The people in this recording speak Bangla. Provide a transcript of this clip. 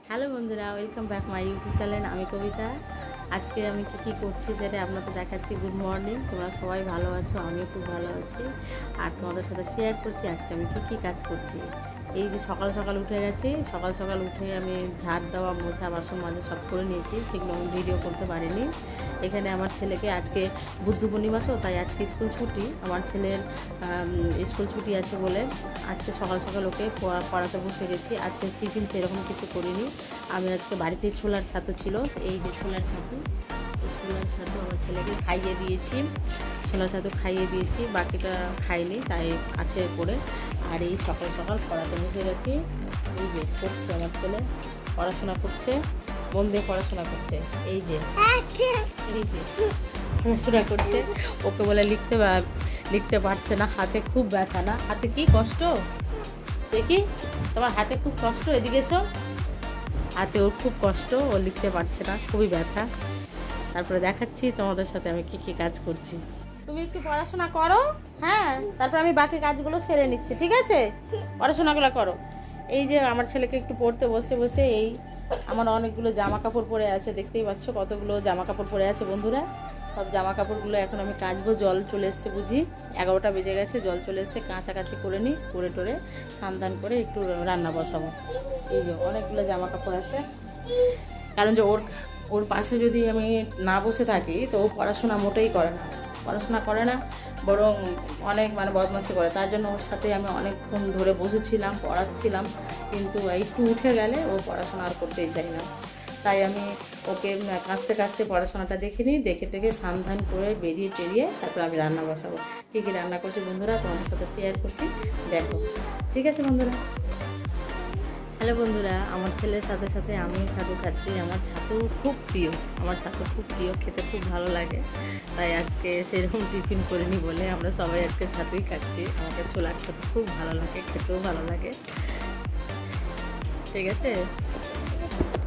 হ্যালো বন্ধুরা, welcome back my YouTube channel. আমি কবিতা। আজকে আমি কী করছি সেটা আপনাদের দেখাচ্ছি। গুড মর্নিং, তোমরা সবাই ভালো আছো? আমিও খুব ভালো আছি। আর তোমাদের সাথে শেয়ার করছি আজকে আমি কী কাজ করছি। এই যে সকাল সকাল উঠে গেছি, সকাল সকাল উঠে আমি ঝাড় দেওয়া, মোছা, বাসন মাজা সব করে নিয়েছি। সেগুলো আমি ভিডিও করতে পারিনি। এখানে আমার ছেলেকে আজকে বুদ্ধ পূর্ণিমা, তো তাই আজকে স্কুল ছুটি। আমার ছেলের স্কুল ছুটি আছে বলে আজকে সকাল সকাল ওকে পড়াতে বসে গেছি। আজকে টিফিন সেরকম কিছু করিনি। আমি আজকে বাড়িতে ছোলার ছাতু ছিল, এই যে ছোলার ছাতু, এই ছোলার ছাতু আমার ছেলেকে খাইয়ে দিয়েছি। ছোলার ছাতু খাইয়ে দিয়েছি, বাকিটা খাইনি, তাই আছে পড়ে। আর এই সকাল সকাল পড়াতে বসে গেছি। এই যে করছে আমার ছেলে, পড়াশোনা করছে, মন দিয়ে পড়াশোনা করছে। এই যে পড়াশোনা করছে। ওকে বলে লিখতে পারছে না, হাতে খুব ব্যথা। না, হাতে কি কষ্ট দেখি, তোমার হাতে খুব কষ্ট, এদিকে এসো। হাতে ওর খুব কষ্ট, ও লিখতে পারছে না, খুবই ব্যথা। তারপরে দেখাচ্ছি তোমাদের সাথে আমি কি কাজ করছি। তুমি একটু পড়াশোনা করো, হ্যাঁ, তারপর আমি বাকি কাজগুলো সেরে নিচ্ছি, ঠিক আছে? পড়াশোনাগুলো করো। এই যে আমার ছেলেকে একটু পড়তে বসে বসে এই আমার অনেকগুলো জামা কাপড় পরে আছে, দেখতেই পাচ্ছ কতগুলো জামা কাপড় পরে আছে বন্ধুরা। সব জামা কাপড়গুলো এখন আমি কাচবো। জল চলে এসছে বুঝি, 11টা বেজে গেছে, জল চলে এসছে। কাঁচাকাচি করে নিই, করে টোরে স্নান করে একটু রান্না বসাবো। এই যে অনেকগুলো জামা কাপড় আছে, কারণ যে ওর পাশে যদি আমি না বসে থাকি তো ও পড়াশোনা মোটেই করে না, বরং অনেক বদমাশি করে। তার জন্য ওর সাথে আমি অনেকক্ষণ ধরে বসেছিলাম, পড়াচ্ছিলাম, কিন্তু একটু উঠে গেলে ও পড়াশোনা আর করতেই চাই না। তাই আমি ওকে কাঁচতে কাঁচতে পড়াশোনাটা দেখে নিই, দেখে টেকে স্নান করে বেরিয়ে টেরিয়ে তারপর আমি রান্না বসাবো। কী রান্না করছি বন্ধুরা তোমাদের সাথে শেয়ার করছি, দেখো, ঠিক আছে বন্ধুরা? হ্যালো বন্ধুরা, আমার ছেলের সাথে সাথে আমিও ছাতু খাচ্ছি। আমার ছাতু খুব প্রিয়, খেতে খুব ভালো লাগে। তাই আজকে সেরকম টিফিন করিনি বলে আমরা সবাই আজকে ছাতুই খাচ্ছি। আমাকে ছোলার ছাতু খুব ভালো লাগে, খেতেও ভালো লাগে, ঠিক আছে?